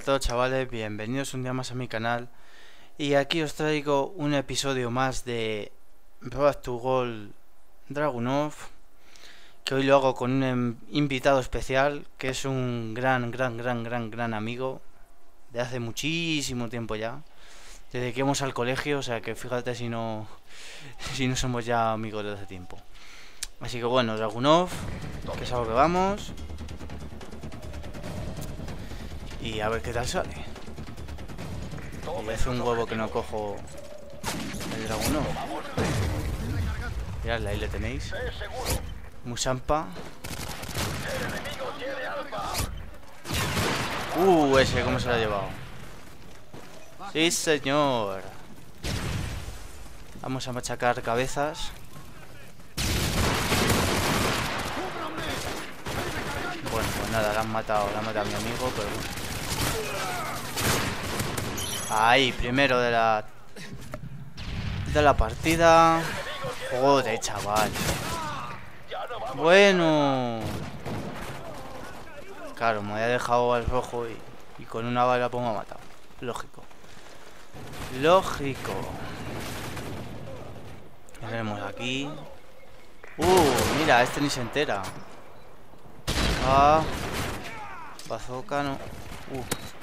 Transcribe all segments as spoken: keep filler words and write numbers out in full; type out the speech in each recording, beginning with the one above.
todos, chavales, bienvenidos un día más a mi canal. Y aquí os traigo un episodio más de Road to Gold Dragunov, que hoy lo hago con un invitado especial, que es un gran, gran, gran, gran, gran amigo de hace muchísimo tiempo ya, desde que íbamos al colegio, o sea que fíjate si no si no somos ya amigos de hace tiempo. Así que bueno, Dragunov, que es a lo que vamos. Y a ver qué tal sale. Y hace un huevo que no cojo el Dragunov. Miradle, ahí le tenéis. Musampa. Uh, ese, ¿cómo se lo ha llevado? Sí, señor. Vamos a machacar cabezas. Bueno, pues nada, la han matado, la han matado a mi amigo, pero bueno. Ahí, primero de la de la partida. Joder, chaval. Bueno. Claro, me había dejado al rojo y, y con una bala pues me ha matado. Lógico. Lógico. ¿Qué tenemos aquí? Uh, mira, este ni se entera. Ah. Bazooka no. Uh.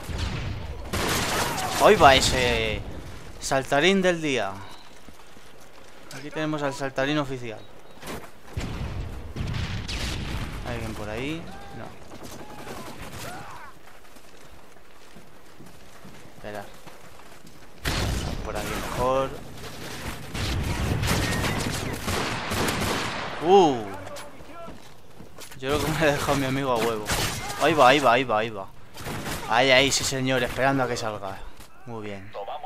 Hoy va ese saltarín del día. Aquí tenemos al saltarín oficial. ¿Hay alguien por ahí? No. Espera. Por aquí mejor. Uh. Yo creo que me ha dejado mi amigo a huevo. Ahí va, ahí va, ahí va, ahí va. Ahí, ahí, sí señor, esperando a que salga. Muy bien.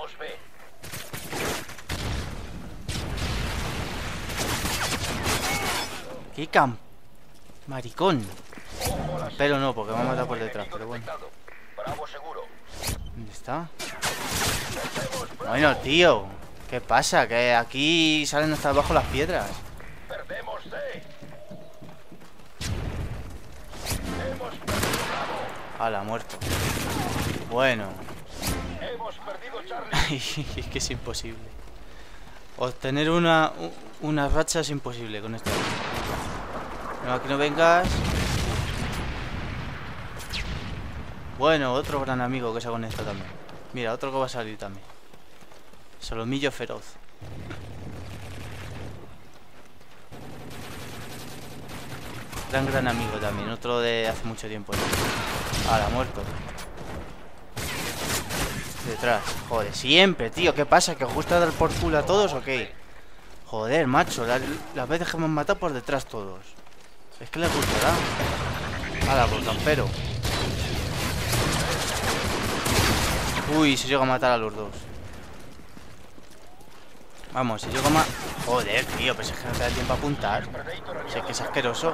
¡Qué cam... maricón! Pero no, porque me ha matado por detrás, pero bueno. ¿Dónde está? Bueno, tío. ¿Qué pasa? Que aquí salen hasta abajo las piedras. ¡Hala, muerto! Bueno. Es que es imposible. Obtener una una racha es imposible con esto. No, aquí no vengas. Bueno, otro gran amigo que se ha conectado también. Mira, otro que va a salir también. Solomillo feroz. Gran gran amigo también, otro de hace mucho tiempo. Ahora, muerto. Detrás, joder, siempre, tío, ¿qué pasa? ¿Que os gusta dar por culo a todos o qué? Joder, macho, la, las veces que me han matado por detrás todos. Es que les gustará. Ahora, por campero. Uy, si llego a matar a los dos. Vamos, si llego a matar... Joder, tío, pero si es que no te da tiempo a apuntar. Si es que es asqueroso.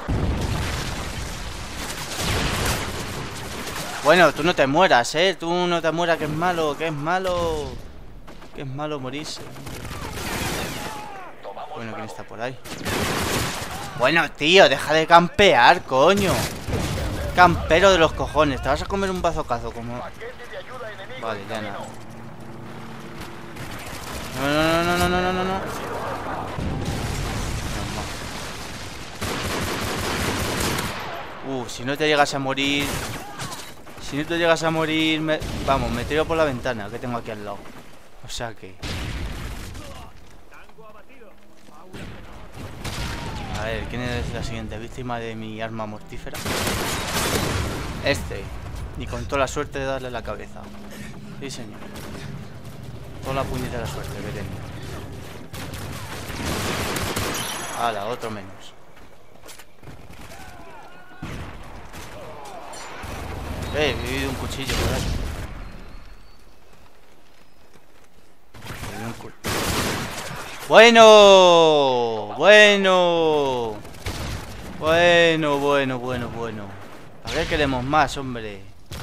Bueno, tú no te mueras, eh. Tú no te mueras, que es malo, que es malo. Que es malo morirse. Bueno, ¿quién está por ahí? Bueno, tío, deja de campear, coño. Campero de los cojones. Te vas a comer un bazocazo como... Vale, ya nada. No, no, no, no, no, no, no, no. Uh, si no te llegas a morir... Si no te llegas a morir... Me... Vamos, me tiro por la ventana que tengo aquí al lado. O sea que... A ver, ¿quién es la siguiente víctima de mi arma mortífera? Este. Y con toda la suerte de darle la cabeza. Sí, señor. Toda la puñetera suerte que tengo. Hala, otro menos. Eh, he vivido un cuchillo por ahí. Bueno, bueno, bueno, bueno, bueno, bueno. A ver, queremos más, hombre.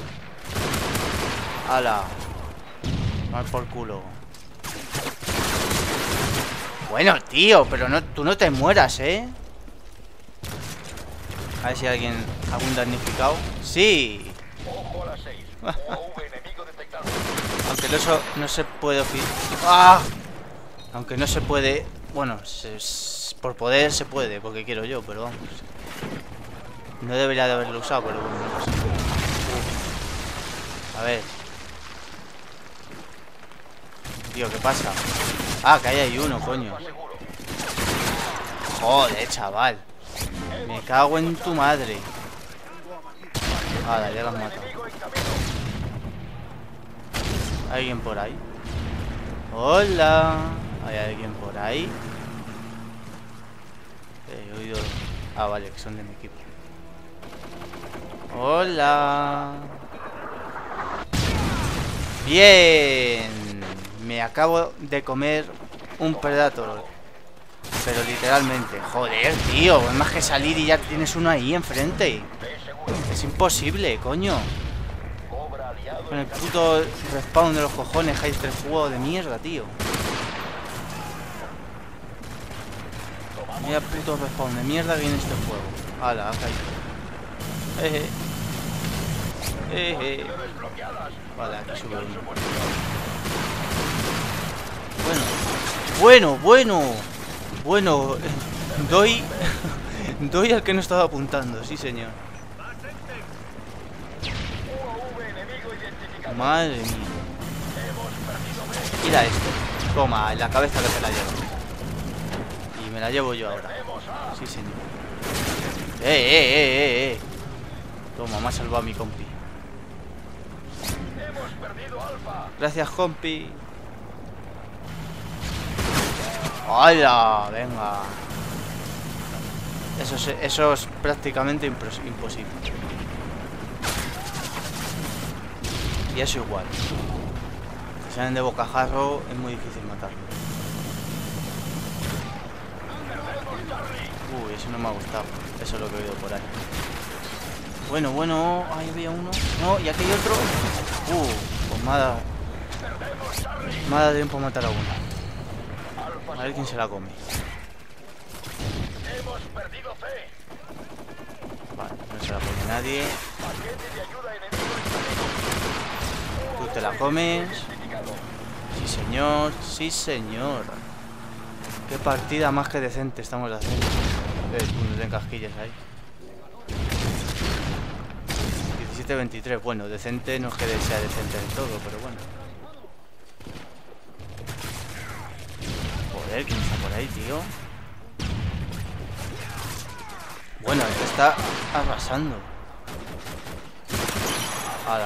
Hala. Mal por culo. Bueno, tío, pero no, tú no te mueras, ¿eh? A ver si hay alguien, algún damnificado. Sí. Aunque no, eso no se puede... ¡Ah! Aunque no se puede... Bueno, se, por poder se puede, porque quiero yo, pero vamos. No debería de haberlo usado, pero bueno, no pasa. A ver. Tío, ¿qué pasa? Ah, que ahí hay uno, coño. Joder, chaval. Me cago en tu madre. Vale, ya lo has matado. ¿Alguien por ahí? Hola. ¿Hay alguien por ahí? He oído... Ah, vale, que son de mi equipo. Hola. Bien. Me acabo de comer un Predator. Pero literalmente. Joder, tío. Es más que salir y ya tienes uno ahí enfrente. Es imposible, coño. Con el puto respawn de los cojones, hay tres juegos de mierda, tío. Mira puto respawn de mierda que viene este juego. Hala, ha caído. Eh, eh, eh. Vale, aquí sube uno. Bueno, bueno, bueno. Bueno, doy. Doy al que no estaba apuntando, sí señor. Madre mía. Mira esto. Toma, en la cabeza que se la llevo. Y me la llevo yo ahora. Sí, señor. Eh, eh, eh, eh, eh. Toma, me ha salvado mi compi. Gracias, compi. ¡Hala! Venga. Eso es, eso es prácticamente imposible. Y eso igual. Si salen de bocajarro es muy difícil matarlo. Uy, eso no me ha gustado. Eso es lo que he oído por ahí. Bueno, bueno. Ahí había uno. No, y aquí hay otro. Uh, pues me ha dado... Me ha dado tiempo a matar a uno. A ver quién se la come. Vale, no se la come nadie. Tú te la comes. Sí, señor. Sí, señor. Qué partida más que decente estamos haciendo. Eh, no den casquillas ahí. diecisiete veintitrés. Bueno, decente no es que sea decente del todo, pero bueno. Joder, ¿quién está por ahí, tío? Bueno, este está arrasando. Ahora.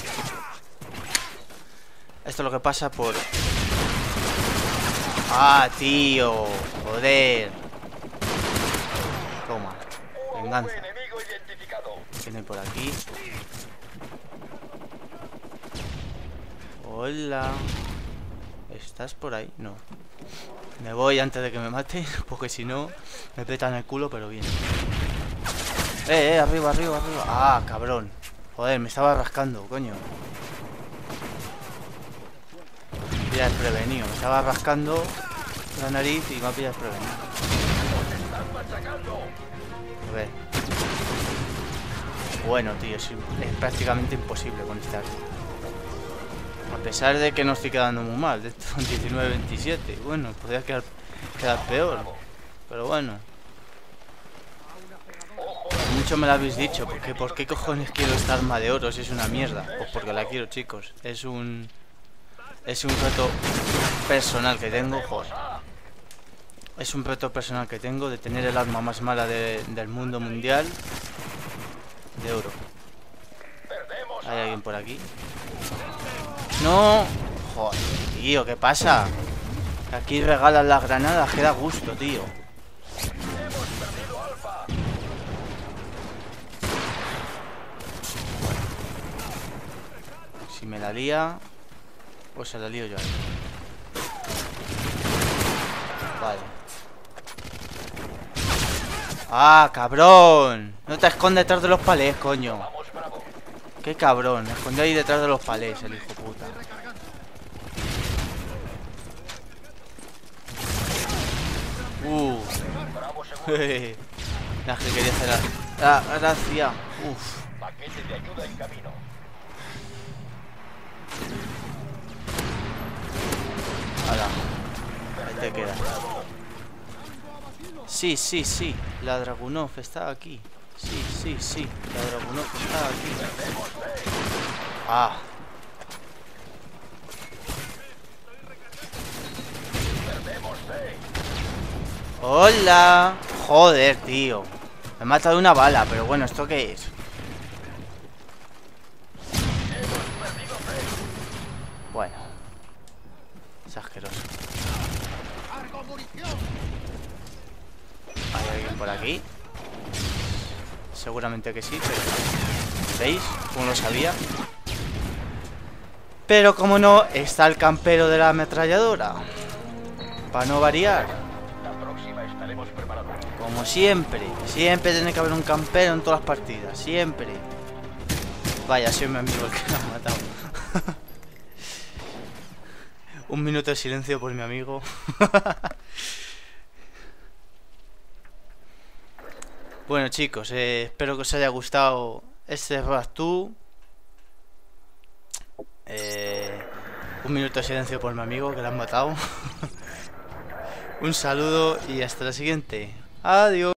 Esto es lo que pasa por... ¡Ah, tío! ¡Joder! Toma. Venganza. ¿Quién hay por aquí? Hola. ¿Estás por ahí? No. Me voy antes de que me mate, porque si no me petan el culo, pero bien. Eh, eh, arriba, arriba, arriba. Ah, cabrón. Joder, me estaba rascando, coño. Me pilla desprevenido. Me estaba rascando la nariz y me ha pillado desprevenido. A ver. Bueno, tío, es, es prácticamente imposible con este arma. A pesar de que no estoy quedando muy mal, de estos diecinueve veintisiete. Bueno, podría quedar, quedar peor. Pero bueno. Mucho me lo habéis dicho, porque ¿por qué cojones quiero esta arma de oro si es una mierda? Pues porque la quiero, chicos. Es un... Es un reto personal que tengo, joder. Es un reto personal que tengo de tener el arma más mala de, del mundo mundial de oro. ¿Hay alguien por aquí? ¡No! Joder, tío, ¿qué pasa? Aquí regalan las granadas, que da gusto, tío. Si me la lía, pues se la lío yo ahí. Vale. ¡Ah, cabrón! No te escondes detrás de los palés, coño. Qué cabrón, me escondió ahí detrás de los palés, el hijo puta. Uh. La que quería hacer la... Ah, gracias. Uf. te queda. Sí, sí, sí. La Dragunov está aquí. Sí, sí, sí. La Dragunov está aquí. Ah. Hola. Joder, tío. Me he matado de una bala, pero bueno, ¿esto qué es? Bueno. Es asqueroso. ¿Hay alguien por aquí? Seguramente que sí, pero... ¿Veis? Como lo sabía. Pero como no, está el campero de la ametralladora. Para no variar. Como siempre. Siempre tiene que haber un campero en todas las partidas. Siempre. Vaya, ha sido mi amigo el que me ha matado. Un minuto de silencio por mi amigo. Bueno, chicos, eh, espero que os haya gustado este Road dos. Eh, un minuto de silencio por mi amigo que lo han matado. Un saludo y hasta la siguiente. Adiós.